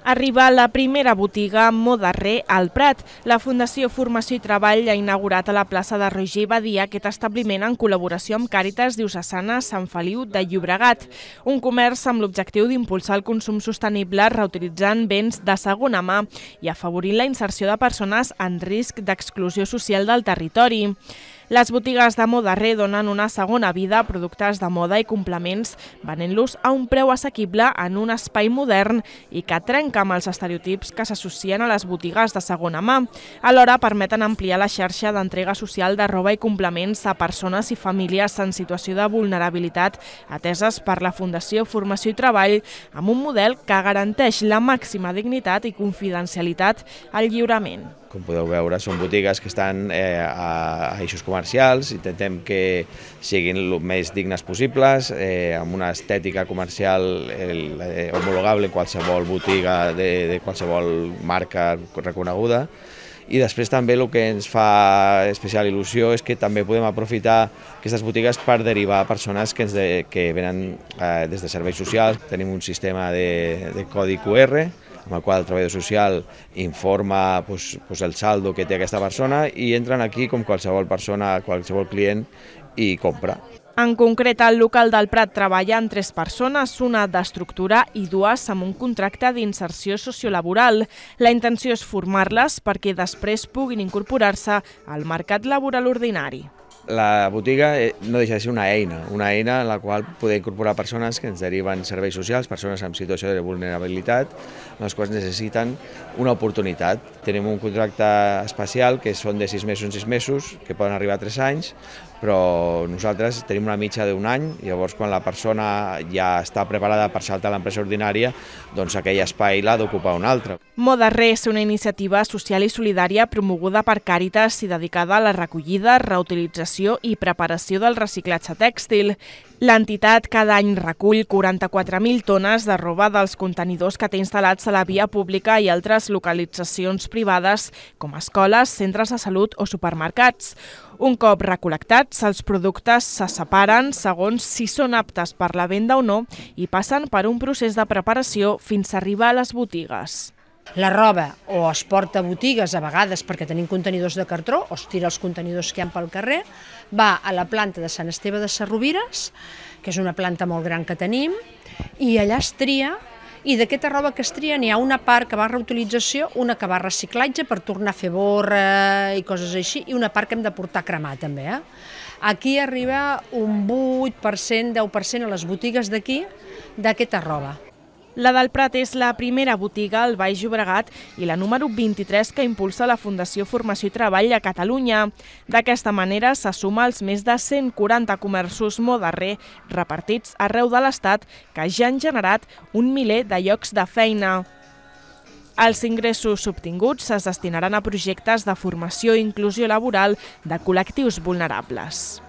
Arriba la primera botiga Modarrer al Prat. La Fundació Formació i Treball ha inaugurat a la plaça de Roger i Badia aquest establiment en col·laboració amb Càritas Diocesana Sant Feliu de Llobregat. Un comerç amb l'objectiu d'impulsar el consum sostenible reutilitzant béns de segona mà i afavorint la inserció de persones en risc d'exclusió social del territori. Les botigues de Modarrer donen una segona vida a productes de moda i complements, venent-los a un preu assequible en un espai modern i que trenca amb els estereotips que s'associen a les botigues de segona mà. Alhora permeten ampliar la xarxa d'entrega social de roba i complements a persones i famílies en situació de vulnerabilitat ateses per la Fundació Formació i Treball amb un model que garanteix la màxima dignitat i confidencialitat al lliurament. Com podeu veure, són botigues que estan a eixos comercials, intentem que siguin el més dignes possibles, amb una estètica comercial homologable en qualsevol botiga de qualsevol marca reconeguda. I després també el que ens fa especial il·lusió és que també podem aprofitar aquestes botigues per derivar persones que venen des de serveis socials. Tenim un sistema de codi QR, amb el qual el treballador social informa el saldo que té aquesta persona i entren aquí com qualsevol persona, qualsevol client i compra. En concret, el local del Prat treballa amb 3 persones, una d'estructura i 2 amb un contracte d'inserció sociolaboral. La intenció és formar-les perquè després puguin incorporar-se al mercat laboral ordinari. La botiga no deixa de ser una eina en la qual poder incorporar persones que ens deriven serveis socials, persones en situació de vulnerabilitat, les quals necessiten una oportunitat. Tenim un contracte especial que són de 6 mesos en 6 mesos, que poden arribar a 3 anys, però nosaltres tenim una mitja d'un any, llavors quan la persona ja està preparada per saltar a l'empresa ordinària, doncs aquell espai l'ha d'ocupar un altre. Modarrer és una iniciativa social i solidària promoguda per Càritas i dedicada a la recollida, reutilització i preparació del reciclatge tèxtil. L'entitat cada any recull 44.000 tones de roba dels contenidors que té instal·lats a la via pública i altres localitzacions privades com escoles, centres de salut o supermercats. Un cop recol·lectats, els productes se separen segons si són aptes per la venda o no i passen per un procés de preparació fins a arribar a les botigues. La roba o es porta a botigues a vegades perquè tenim contenidors de cartró o es tira els contenidors que hi ha pel carrer, va a la planta de Sant Esteve de Sesrovires, que és una planta molt gran que tenim, i allà es tria, i d'aquesta roba que es tria n'hi ha una part que va a reutilització, una que va a reciclatge per tornar a fer borra i coses així, i una part que hem de portar a cremar també. Aquí arriba un 8%, 10% a les botigues d'aquí d'aquesta roba. La del Prat és la primera botiga al Baix Llobregat i la número 23 que impulsa la Fundació Formació i Treball a Catalunya. D'aquesta manera se suma als més de 140 comerços Modarrer repartits arreu de l'Estat que ja han generat un miler de llocs de feina. Els ingressos obtinguts es destinaran a projectes de formació i inclusió laboral de col·lectius vulnerables.